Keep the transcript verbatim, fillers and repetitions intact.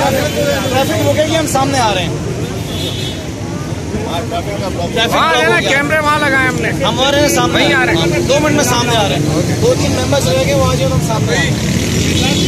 Traffic रुकेगी, हम सामने आ रहे हैं। हाँ कैमरे वहाँ लगाए हमने, हमारे सामने आ रहे हैं, दो मिनट में सामने आ रहे हैं। दो तीन मेंबर्स रह गए, वो आ जाओ, हम सामने।